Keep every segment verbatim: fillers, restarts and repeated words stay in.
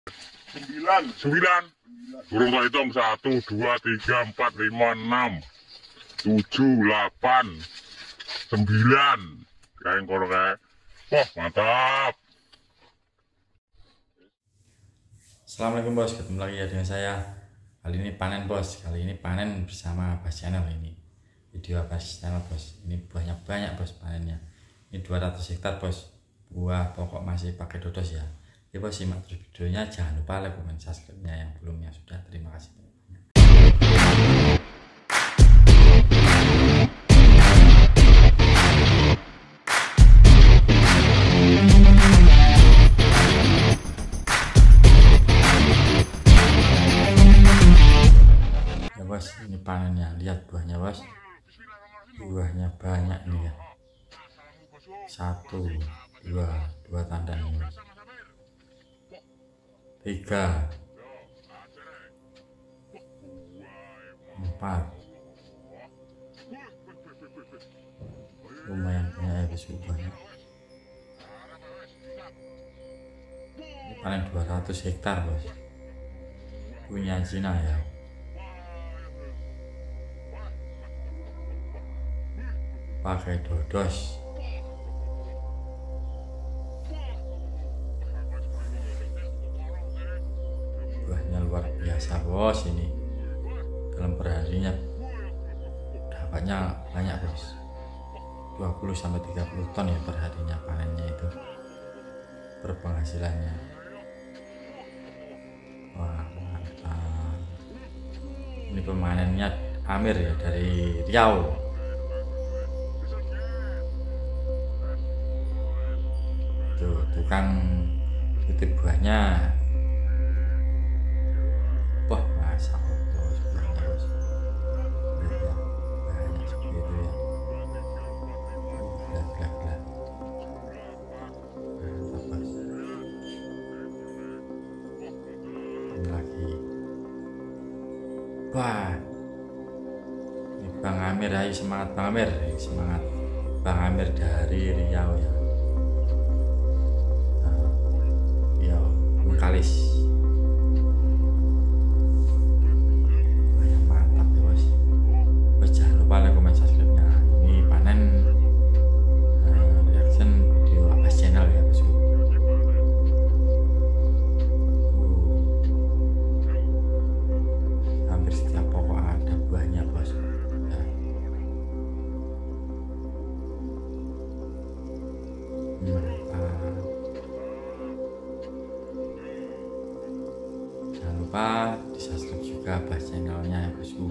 Sembilan. Sembilan. Turun tak hitung satu, dua, tiga, empat, lima, enam, tujuh, delapan, sembilan. Kayak kono kayak. Wah mantap. Assalamualaikum bos, ketemu lagi ya dengan saya. Kali ini panen bos, kali ini panen bersama Bas Channel ini. Video Bas Channel bos, ini buahnya banyak bos panennya. Ini dua ratus hektar bos, buah pokok masih pakai dodos ya. Oke bos, simak terus videonya, jangan lupa like, komen, subscribe-nya yang belum ya sudah. Terima kasih banyak. Ya bos, ini panennya, lihat buahnya bos. Buahnya banyak nih ya. Satu, dua, dua tanda nih bos. Tiga, empat, lumayan banyak ya bos buahnya. Ini panen dua ratus hektar bos, punya Cina ya. Pakai dodos. Buahnya luar biasa bos, ini dalam perharinya dapatnya banyak bos, dua puluh sampai tiga puluh ton ya perharinya panennya itu berpenghasilannya. Wah mantap, ini pemanennya Amir ya dari Riau. Tuh tukang titip buahnya. Wah masa bos, banyak bos. Ya, banyak seperti itu ya. Gila, gila, gila. Mantap bos. Ini lagi. Wah, ini Bang Amir, ayo semangat Bang Amir, semangat Bang Amir dari Riau ya. Nah, Riau, Bengkalis. Jangan lupa di subscribe juga Bas Channelnya ya bosku.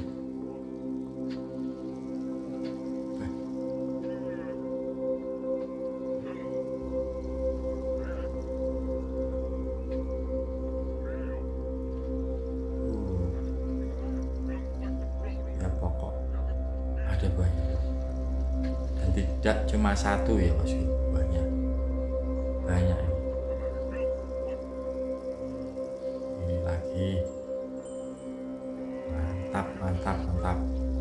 Ya pokok ada banyak dan tidak cuma satu ya bosku, banyak banyak ini. Ini lagi mantap mantap mantap.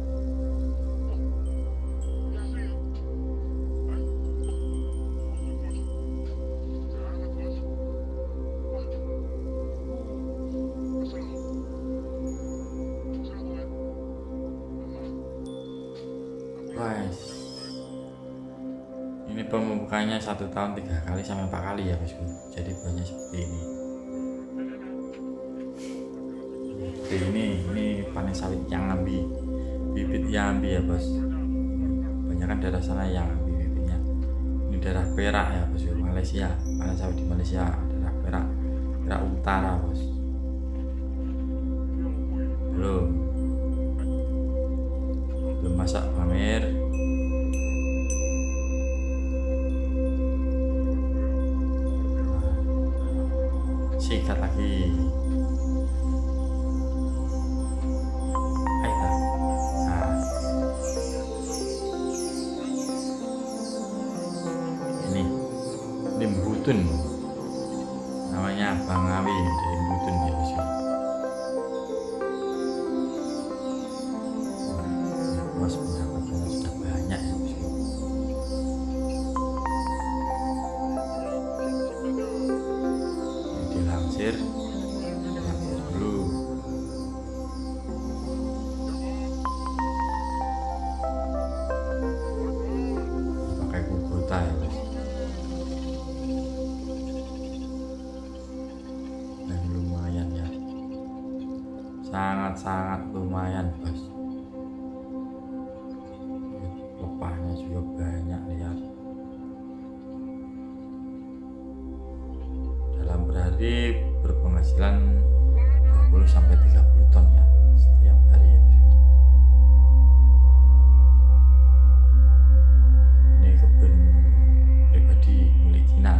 Guys, ini pemupukannya satu tahun tiga kali sampai empat kali ya bosku, jadi buahnya seperti ini. Seperti ini, ini panen sawit yang ambi, bibit yang ambi ya bos. Banyak kan daerah sana yang ambi bibitnya. Ini daerah Perak ya bosku, Malaysia, panen sawit di Malaysia, daerah Perak, Perak Utara bos. Belum, belum masak Amir. Sikat lagi. Ayo. Nah. Ini Limbutun. Namanya Bang Awi dari Limbutun ya bos. Bos pendapatnya sudah banyak ya bos. Dilansir sangat-sangat lumayan bos. Lepahnya juga banyak, lihat. Dalam berhari berpenghasilan dua puluh sampai tiga puluh ton ya setiap hari ya. Ini kebun pribadi milik Cina.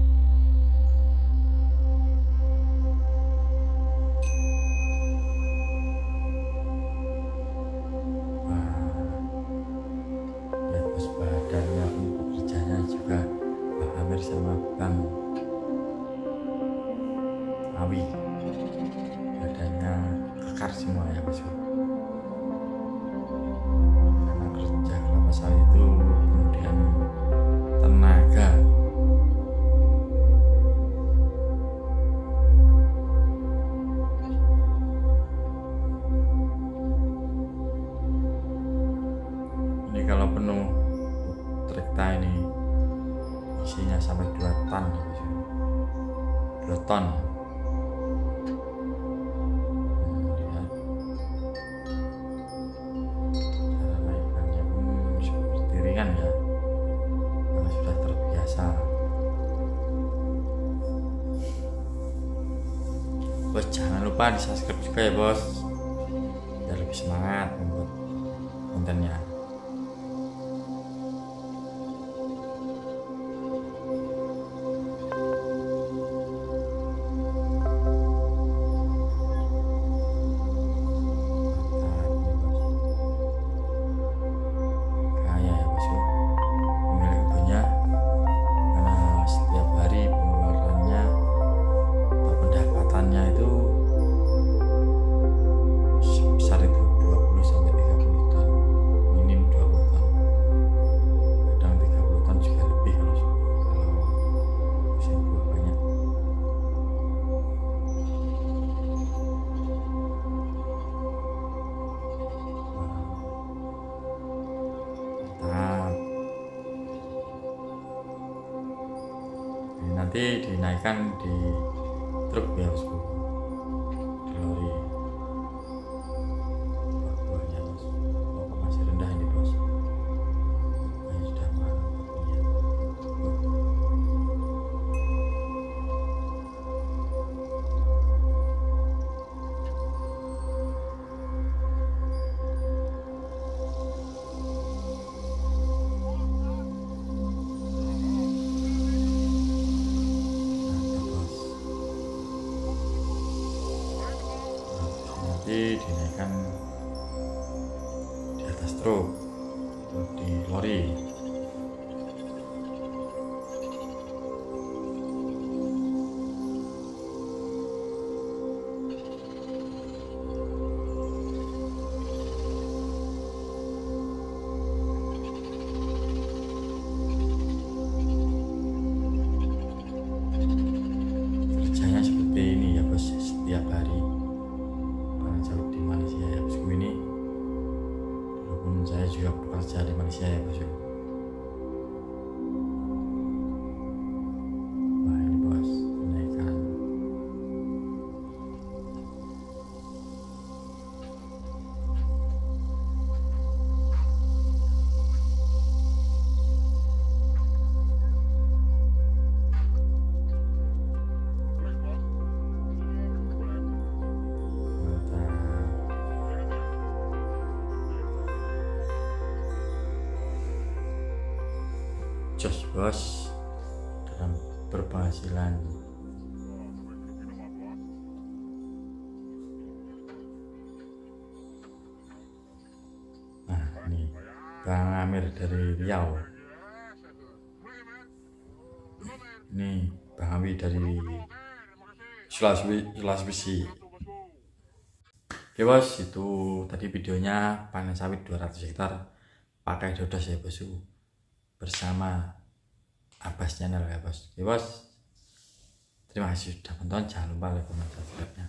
Badannya pun pekerjanya juga Pak Amir sama Bang Awi, badannya kekar semua ya bosku, karena kerja kelapa sawit itu kemudian tenaga. Ini kalau penuh trekta ini isinya sampai dua ton, dua ton. Hmm, lihat. Cara naikkannya pun seperti ringan ya, karena sudah terbiasa. Bos, jangan lupa di subscribe juga ya bos, biar lebih semangat membuat kontennya. Nanti dinaikkan di truk ya bosku, di lori. Buahnya bos, oh, masih rendah ini bos, ini sudah mantap ya. Nanti dinaikkan di atas truk, di lori. Kerjanya seperti ini ya bos, setiap hari. Jauh di Malaysia ya bosku ini, walaupun saya juga bekerja di Malaysia ya bosku. Wah ini bos, naikkan. Jos bos dalam berpenghasilan. Nah ini Bang Amir dari Riau, ini Bang Awi dari Sulawesi Sulawesi. Oke bos, itu tadi videonya panen sawit dua ratus hektar pakai Dodos ya bosku, bersama Abbas Channel ya bos. Oke bos, terima kasih sudah menonton, jangan lupa like, comment, subscribe nya.